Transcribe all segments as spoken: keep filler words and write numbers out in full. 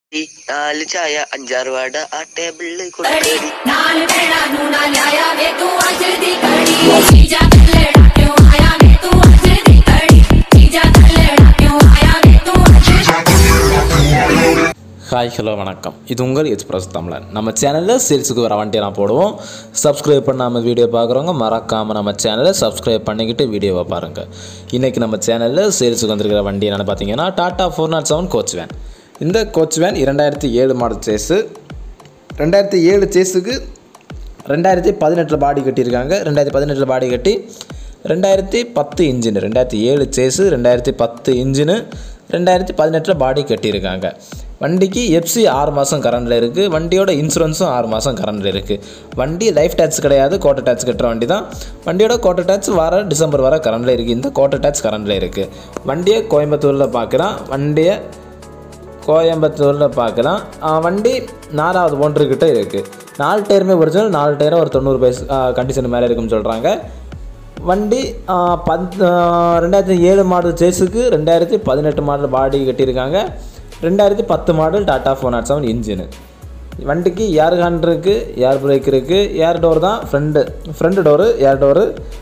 നാല് ചായ അഞ്ചാറ് വട ആ ടേബിളിൽ കൊടുക്കടി നാല് വേള നൂനാലായ വേ തൂ അജതി കടി ചീജാ കല്ലടാ ക്യോ ആയാ വേ തൂ അജതി കടി ചീജാ കല്ലടാ ക്യോ ആയാ വേ തൂ ஹாய் ஹலோ வணக்கம். இது உங்கள் எக்ஸ்பிரஸ் தமிழன். நம்ம சேனலில் சேல்ஸுக்கு வர வண்டியெல்லாம் போடுவோம். சப்ஸ்கிரைப் பண்ணாமல் வீடியோ பார்க்குறவங்க மறக்காமல் நம்ம சேனலை சப்ஸ்கிரைப் பண்ணிக்கிட்டு வீடியோவை பாருங்கள். இன்றைக்கி நம்ம சேனலில் சேல்ஸுக்கு வந்திருக்கிற வண்டி என்னென்னு பார்த்தீங்கன்னா Tata four naught seven coach van. இந்த கோச் வேன் இரண்டாயிரத்தி ஏழு மாடல் சேஸு. ரெண்டாயிரத்தி ஏழு சேஸுக்கு ரெண்டாயிரத்தி பதினெட்டில் பாடி கட்டியிருக்காங்க. ரெண்டாயிரத்தி பதினெட்டில் பாடி கட்டி ரெண்டாயிரத்தி பத்து இன்ஜின். ரெண்டாயிரத்தி ஏழு சேஸு, ரெண்டாயிரத்தி பத்து இன்ஜினு, ரெண்டாயிரத்தி பதினெட்டில் பாடி கட்டியிருக்காங்க. வண்டிக்கு எஃப்சி ஆறு மாதம் கரண்டில் இருக்குது. வண்டியோட இன்சூரன்ஸும் ஆறு மாதம் கரண்டில் இருக்குது. வண்டி லைஃப் டேக்ஸ் கிடையாது, கோட்டை டேக்ஸ் கட்டுற வண்டி தான். வண்டியோட கோட்டை டேக்ஸ் வர டிசம்பர் வர கரண்டில் இருக்குது. இந்த கோட்டை டேக்ஸ் கரண்டில் இருக்குது. வண்டியை கோயம்புத்தூரில் பார்க்கலாம். வண்டியை கோயம்புத்தூரில் பார்க்கலாம். வண்டி நாலாவது ஒன்றுக்கிட்ட இருக்குது. நாலு டயருமே ஒரிஜினல். நாலு டயரும் ஒரு தொண்ணூறு பைஸ் கண்டிஷன் மேலே இருக்குன்னு சொல்கிறாங்க. வண்டி பத் ரெண்டாயிரத்தி ஏழு மாடல் சேஸுக்கு ரெண்டாயிரத்தி பதினெட்டு மாடல் பாடி கட்டியிருக்காங்க. ரெண்டாயிரத்தி பத்து model Tata four naught seven engine. வண்டிக்கு ஏர் ஹேண்ட் இருக்குது, ஏர் பிரேக் இருக்குது. ஏர் டோர் தான் front front door, air door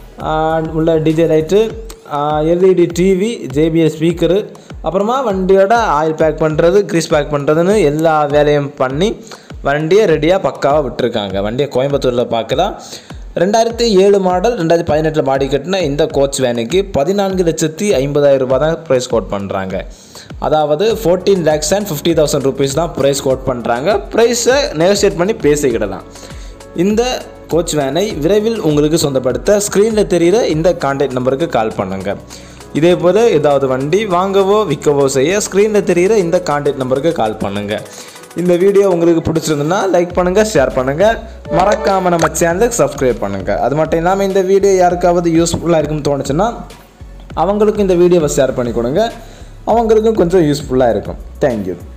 உள்ள DJ light, LED TV, JBS speaker, அப்புறமா வண்டியோட ஆயில் பேக் பண்ணுறது, க்ரீஸ் பேக் பண்ணுறதுன்னு எல்லா வேலையும் பண்ணி வண்டியை ரெடியாக பக்காவாக விட்டுருக்காங்க. வண்டியை கோயம்புத்தூரில் பார்க்கலாம். ரெண்டாயிரத்தி ஏழு மாடல் ரெண்டாயிரத்தி பதினெட்டில் பாடி கட்டின இந்த கோச் வேனுக்கு பதினான்கு லட்சத்தி ஐம்பதாயிரம் ரூபாய் தான் ப்ரைஸ் கோட் பண்ணுறாங்க. அதாவது fourteen lakhs and fifty thousand rupees தான் ப்ரைஸ் கோட் பண்ணுறாங்க. ப்ரைஸை நெகோசியேட் பண்ணி பேசிக்கிடலாம். இந்த கோச் வேனை விரைவில் உங்களுக்கு சொந்தப்படுத்த ஸ்க்ரீனில் தெரிகிற இந்த கான்டாக்ட் நம்பருக்கு கால் பண்ணுங்கள். இதே போல் ஏதாவது வண்டி வாங்கவோ விற்கவோ செய்ய ஸ்க்ரீனில் தெரிகிற இந்த கான்டாக்ட் நம்பருக்கு கால் பண்ணுங்கள். இந்த வீடியோ உங்களுக்கு பிடிச்சிருந்துன்னா லைக் பண்ணுங்கள், ஷேர் பண்ணுங்கள், மறக்காமல் நம்ம சேனலுக்கு சப்ஸ்கிரைப் பண்ணுங்கள். அது மட்டும் இல்லாமல் இந்த வீடியோ யாருக்காவது யூஸ்ஃபுல்லாக இருக்குன்னு தோணுச்சுன்னா அவங்களுக்கும் இந்த வீடியோவை ஷேர் பண்ணி கொடுங்க. அவங்களுக்கும் கொஞ்சம் யூஸ்ஃபுல்லாக இருக்கும். தேங்க்யூ.